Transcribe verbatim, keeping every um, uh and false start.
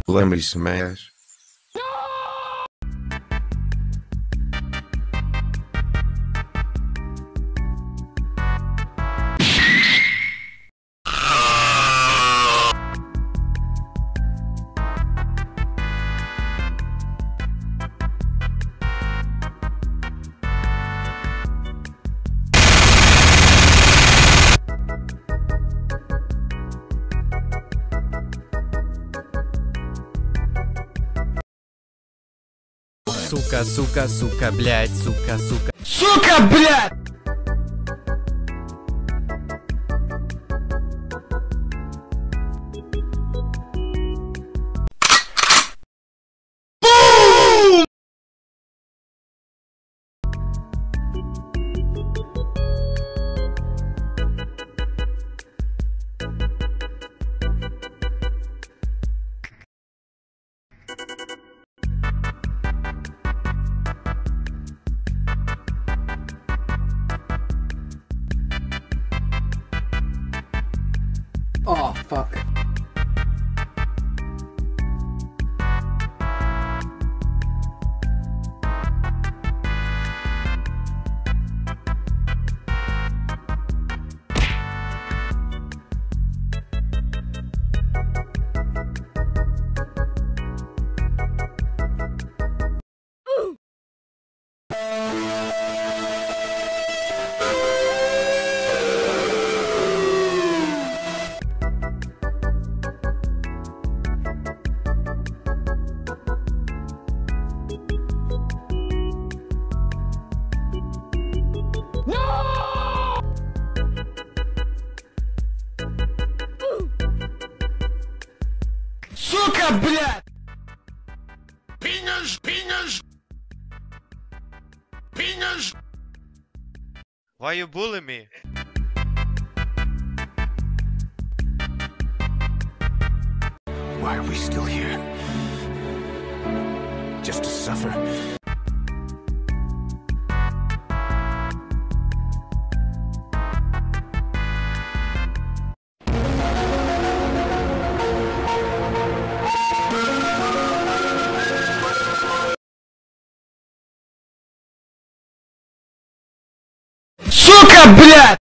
Lembre-se, mas... Сука, сука, сука, блядь, сука, сука. Сука, блядь! Oh, fuck. Сука, блядь! Penis, penis, penis. Why you bully me? Why are we still here? Just to suffer? Сука, блядь!